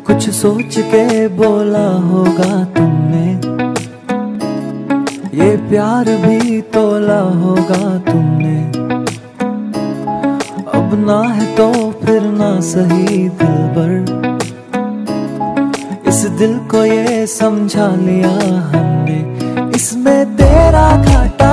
कुछ सोच के बोला होगा तुमने, ये प्यार भी तोला होगा तुमने। अब ना है तो फिर ना सही दिलबर, इस दिल को ये समझा लिया हमने, इसमें तेरा घाटा